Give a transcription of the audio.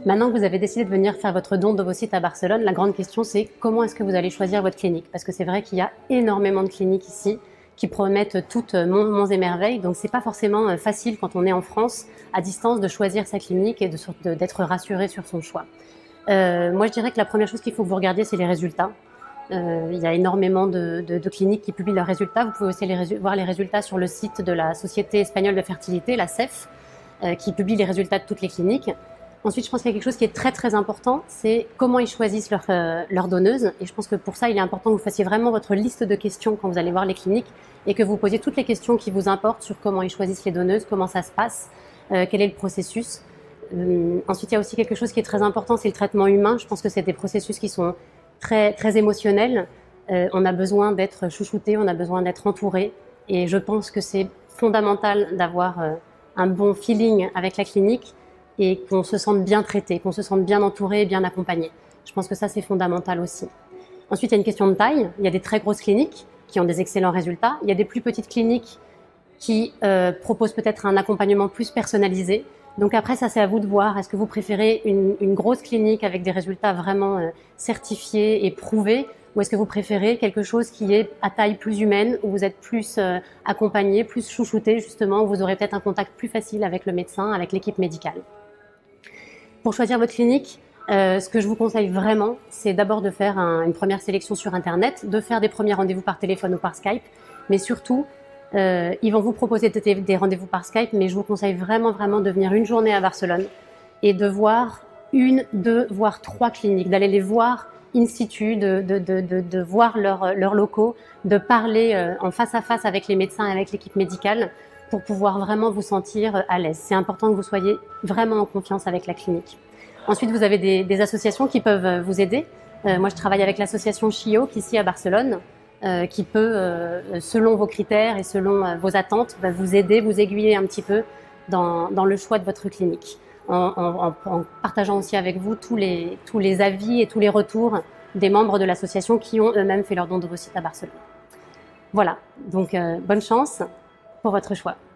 Maintenant que vous avez décidé de venir faire votre don d'ovocytes à Barcelone, la grande question c'est comment est-ce que vous allez choisir votre clinique? Parce que c'est vrai qu'il y a énormément de cliniques ici qui promettent toutes monts et merveilles, donc c'est pas forcément facile quand on est en France, à distance, de choisir sa clinique et d'être rassuré sur son choix. Moi je dirais que la première chose qu'il faut que vous regardiez, c'est les résultats. Il y a énormément de cliniques qui publient leurs résultats. Vous pouvez aussi voir les résultats sur le site de la Société espagnole de fertilité, la CEF, qui publie les résultats de toutes les cliniques. Ensuite, je pense qu'il y a quelque chose qui est très très important, c'est comment ils choisissent leur donneuse. Et je pense que pour ça, il est important que vous fassiez vraiment votre liste de questions quand vous allez voir les cliniques et que vous posiez toutes les questions qui vous importent sur comment ils choisissent les donneuses, comment ça se passe, quel est le processus. Ensuite, il y a aussi quelque chose qui est très important, c'est le traitement humain. Je pense que c'est des processus qui sont très, très émotionnels. On a besoin d'être chouchouté, on a besoin d'être entouré. Et je pense que c'est fondamental d'avoir un bon feeling avec la clinique et qu'on se sente bien traité, qu'on se sente bien entouré et bien accompagné. Je pense que ça, c'est fondamental aussi. Ensuite, il y a une question de taille. Il y a des très grosses cliniques qui ont des excellents résultats. Il y a des plus petites cliniques qui proposent peut-être un accompagnement plus personnalisé. Donc après, ça, c'est à vous de voir. Est-ce que vous préférez une grosse clinique avec des résultats vraiment certifiés et prouvés, ou est-ce que vous préférez quelque chose qui est à taille plus humaine, où vous êtes plus accompagné, plus chouchouté, justement, où vous aurez peut-être un contact plus facile avec le médecin, avec l'équipe médicale. Pour choisir votre clinique, ce que je vous conseille vraiment, c'est d'abord de faire une première sélection sur Internet, de faire des premiers rendez-vous par téléphone ou par Skype, mais surtout, ils vont vous proposer des rendez-vous par Skype, mais je vous conseille vraiment de venir une journée à Barcelone et de voir 1, 2, voire 3 cliniques, d'aller les voir in situ, de voir leurs locaux, de parler en face à face avec les médecins et avec l'équipe médicale pour pouvoir vraiment vous sentir à l'aise. C'est important que vous soyez vraiment en confiance avec la clinique. Ensuite, vous avez des associations qui peuvent vous aider. Moi, je travaille avec l'association CHIO ici à Barcelone, qui peut, selon vos critères et selon vos attentes, vous aider, vous aiguiller un petit peu dans le choix de votre clinique, en partageant aussi avec vous tous les avis et tous les retours des membres de l'association qui ont eux-mêmes fait leur don d'ovocytes à Barcelone. Voilà, donc bonne chance pour votre choix.